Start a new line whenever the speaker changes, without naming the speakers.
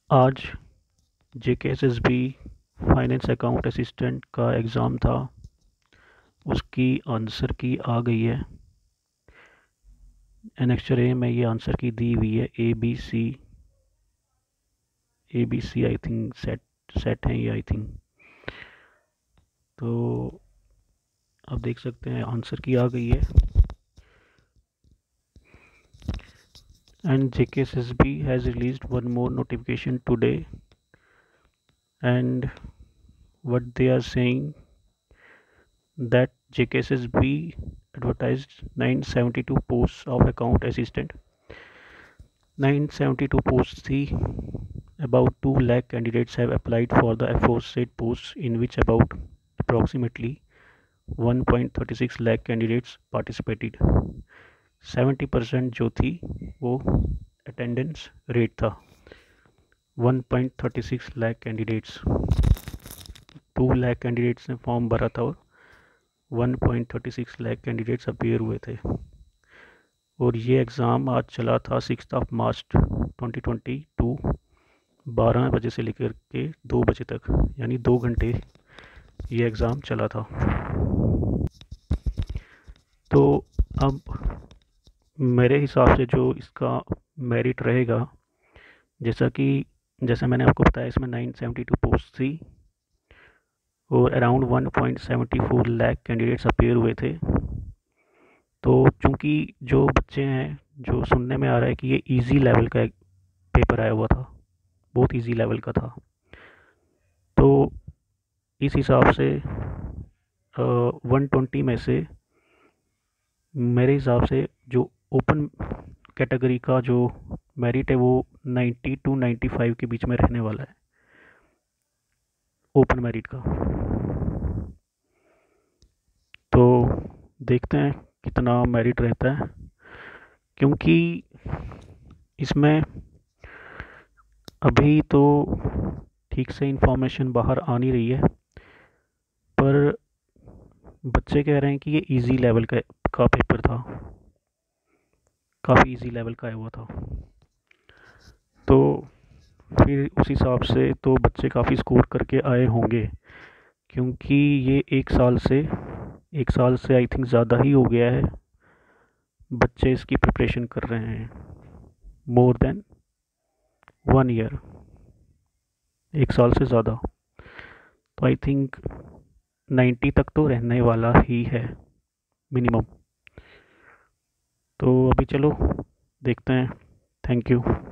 आज JKSSB finance account assistant का exam था। उसकी आंसर की आ गई है। एनेक्चर ए में ये आंसर की दी हुई है। A B C I think set हैं ये, आई थिंक। तो आप देख सकते हैं आंसर की आ गई है। And JKSSB has released one more notification today, and what they are saying that JKSSB advertised 972 posts of account assistant. 972 posts थी। About 2 lakh candidates have applied for the aforesaid posts, in which about approximately 1.36 lakh candidates participated. 70% जो थी वो attendance rate था। 1.36 lakh candidates, 2 lakh candidates ने form भरा था और 1.36 lakh candidates appear हुए थे। और ये एग्ज़ाम आज चला था 6 मार्च 2022, 12 बजे से लेकर के 2 बजे तक, यानी 2 घंटे ये एग्ज़ाम चला था। तो अब मेरे हिसाब से जो इसका मेरिट रहेगा, जैसा मैंने आपको बताया, इसमें 972 पोस्ट थी और अराउंड 1.74 लाख कैंडिडेट्स अपीयर हुए थे। तो चूँकि जो बच्चे हैं, जो सुनने में आ रहा है कि ये इजी लेवल का एक पेपर आया हुआ था, बहुत इजी लेवल का था, तो इस हिसाब से 120 में से मेरे हिसाब से जो ओपन कैटेगरी का जो मेरिट है वो 90 टू 95 के बीच में रहने वाला है, ओपन मेरिट का। तो देखते हैं कितना मेरिट रहता है, क्योंकि इसमें अभी तो ठीक से इंफॉर्मेशन बाहर आ नहीं रही है, पर बच्चे कह रहे हैं कि ये इजी लेवल का पेपर था, काफ़ी इजी लेवल का आया हुआ था। तो फिर उस हिसाब से तो बच्चे काफ़ी स्कोर करके आए होंगे, क्योंकि ये एक साल से आई थिंक ज़्यादा ही हो गया है बच्चे इसकी प्रिपरेशन कर रहे हैं, मोर देन 1 ईयर, एक साल से ज़्यादा। तो आई थिंक 90 तक तो रहने वाला ही है मिनिमम। तो अभी चलो देखते हैं। Thank you.